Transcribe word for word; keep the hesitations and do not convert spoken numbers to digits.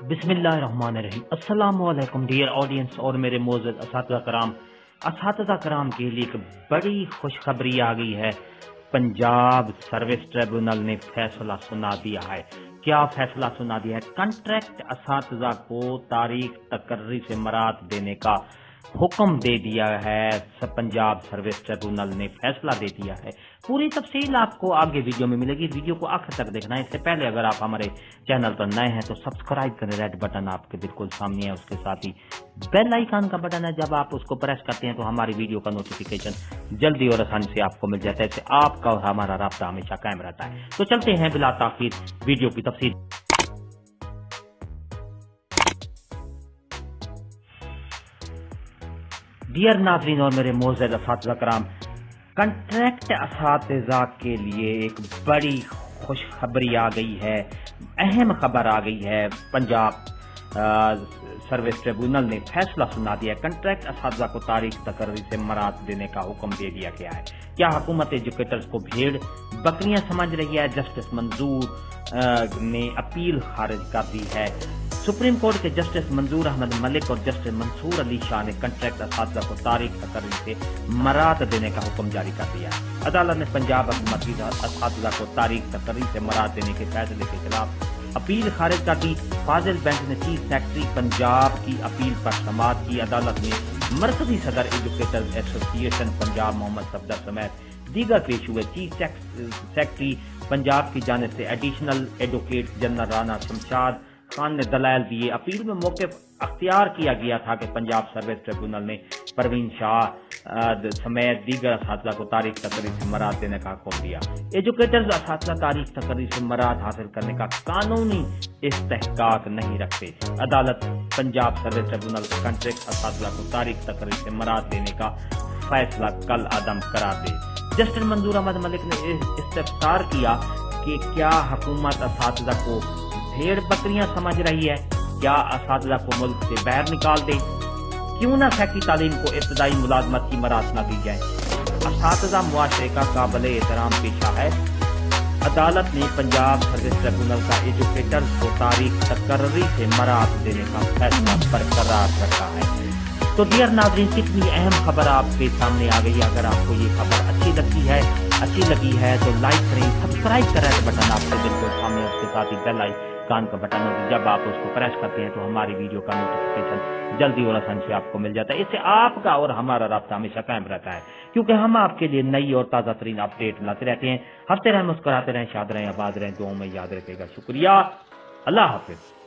بسم اللہ الرحمن الرحیم۔ السلام علیکم ڈیئر آڈینس اور میرے معزز اساتذہ کرام اساتذہ کرام کے لیے ایک بڑی خوشخبری آ گئی ہے۔ پنجاب سروس ٹریبونل نے فیصلہ سنا دیا ہے۔ کیا فیصلہ سنا دیا ہے؟ کنٹریکٹ اساتذہ کو تاریخ تقرری سے مراد دینے کا حکم دے دیا ہے۔ پنجاب سروس ٹریبونل نے فیصلہ دے دیا ہے۔ پوری تفصیل آپ کو آگے ویڈیو میں ملے گی، ویڈیو کو آخر تک دیکھنا ہے۔ اس سے پہلے اگر آپ ہمارے چینل پر نئے ہیں تو سبسکرائب کریں، ریڈ بٹن آپ کے بالکل سامنے ہے، اس کے ساتھ ہی بیل آئیکن کا بٹن ہے، جب آپ اس کو پریس کرتے ہیں تو ہماری ویڈیو کا نوٹیفیکیشن جلدی اور آسانی سے آپ کو مل جاتا ہے۔ اس سے آپ کا اور ہمارا رابطہ ہمیشہ قائم رہتا ہے۔ تو چلتے ہیں بلا تاخیر ویڈیو کی تفصیل۔ ڈیئر ناظرین اور میرے معزز اساتذہ کرام، کنٹریکٹ اساتذہ کے لیے ایک بڑی خوشخبری آ گئی ہے، اہم خبر آ گئی ہے۔ پنجاب سروس ٹریبونل نے فیصلہ سنا دیا ہے۔ کنٹریکٹ اساتذہ کو تاریخ تقرری سے مراد دینے کا حکم دے دیا گیا ہے۔ کیا حکومت ایجوکیٹرز کو بھیڑ بکریاں سمجھ رہی ہے؟ جسٹس منظور نے اپیل خارج کر دی ہے۔ سپریم کورٹ کے جسٹس منظور احمد ملک اور جسٹس منصور علی شاہ نے کنٹریکٹ اساتذہ کو تاریخ تقرری سے مراد دینے کا حکم جاری کر دیا ہے۔ عدالت نے پنجاب حکومت کی اساتذہ کو تاریخ تقرری سے مراد دینے کے فیصلے کے خلاف اپیل خارج کر دی۔ فاضل بینچ نے چیف سیکرٹری پنجاب کی اپیل پر سماعت کی۔ عدالت نے مرکزی صدر ایجوکیٹرز ایسوسی ایشن پنجاب محمد صفدر سمیت دیگر پیش ہوئے چیف سیکرٹری پنجاب کی جانب سے additional advocate general Rana Shamshad Khan نے دلائل دیے۔ اپیل میں موقف اختیار کیا گیا تھا کہ پنجاب سروس ٹریبونل نے پروین شاہ سمیت دیگر اساتذہ کو تاریخ تقرری سے مراد دینے کا حکم دیا۔ ایجوکیٹرز اساتذہ تاریخ تقرری سے مراد حاصل کرنے کا قانونی استحقاق نہیں رکھتے۔ عدالت پنجاب سروس ٹریبونل کا کنٹریکٹ اساتذہ کو تاریخ تقرری سے مراد دینے کا فیصلہ کل عدم قرار دے۔ جسٹس منظور احمد ملک نے استفسار کیا کہ کیا حکومت اساتذہ کو بھیڑ بکریاں سمجھ رہی ہے؟ کیا اساتذہ کو ملک سے باہر نکال دے؟ کیوں نہ فیکی تعلیم کو ابتدائی ملازمت کی مراعات نہ کی جائے؟ اساتذہ معاشرے کا قابل احترام پیشہ ہے۔ عدالت نے پنجاب سروس ٹریبونل کا ایجوکیٹرز کو تاریخ تقرری سے مراد دینے کا فیصلہ برقرار رکھا ہے۔ تو ڈیئر ناظرین، کتنی اہم خبر آپ کے سامنے آ گئی ہے۔ اگر آپ کو یہ خبر اچھی لگتی ہے اچھی لگی ہے تو لائک کریں، سبسکرائب کریں بٹن آپ کے بالکل سامنے، اس کے ساتھ ہی بیل آئیکن کا بٹن ہوتا ہے، جب آپ اس کو پریس کرتے ہیں تو ہماری ویڈیو کا نوٹیفیکیشن جلدی اور آسانی سے آپ کو مل جاتا ہے۔ اس سے آپ کا اور ہمارا رابطہ ہمیشہ قائم رہتا ہے، کیونکہ ہم آپ کے لیے نئی اور تازہ ترین اپڈیٹ لاتے رہتے ہیں۔ ہنستے رہیں، مسکراتے رہیں، شاد رہیں، آباد رہیں، دعاؤں میں یاد رکھے گا۔ شکریہ، اللہ حافظ۔